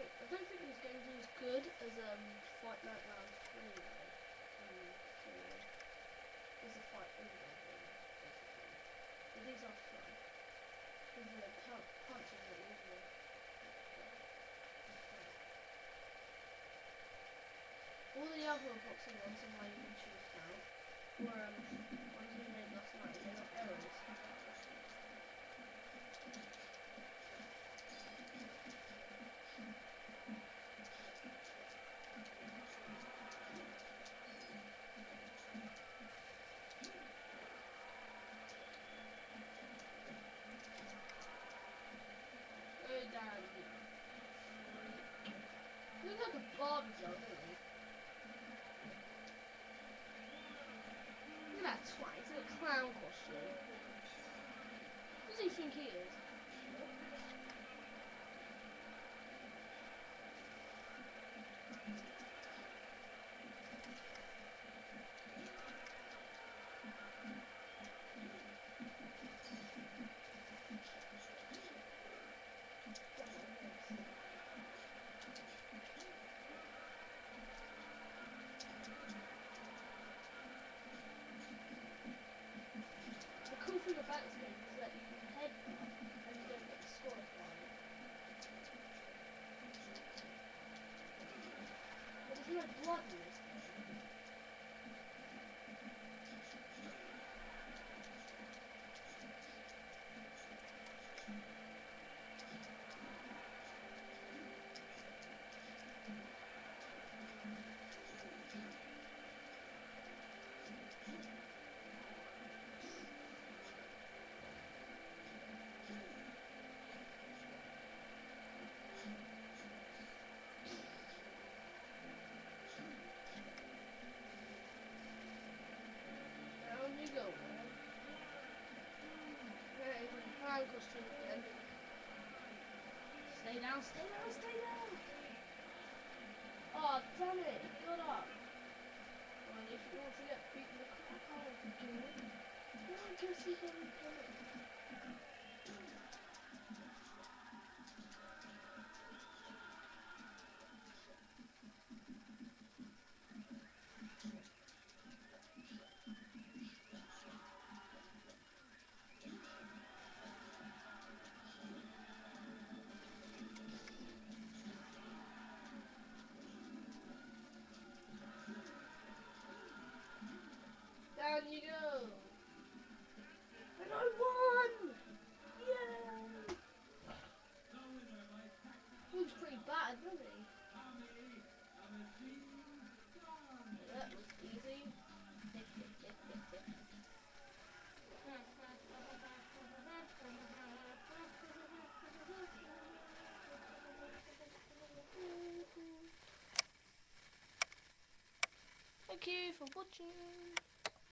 don't think this game's as good as Fight Night Round 3 though. It's a fight game basically. But these are fun. Because the punches are easier. All the other boxing ones in my YouTube account were ones we made last night. They got errors. Go down. Looks like a Barbie doll, doesn't he? Look at that twat, he's in a clown costume. What does he think he is? The cool thing about this game is that you can headbutt and you don't get disqualified. But there's no blood in this game. Down you go, man. Okay, he's in a clown costume again. Stay down, stay down, stay down! Oh, damn it, he got up. Well, if you want to get beaten the crap out of again, well, I guess he got it done. Down you go! And I won! Yay! Looks pretty bad, doesn't he? That was easy. Thank you for watching.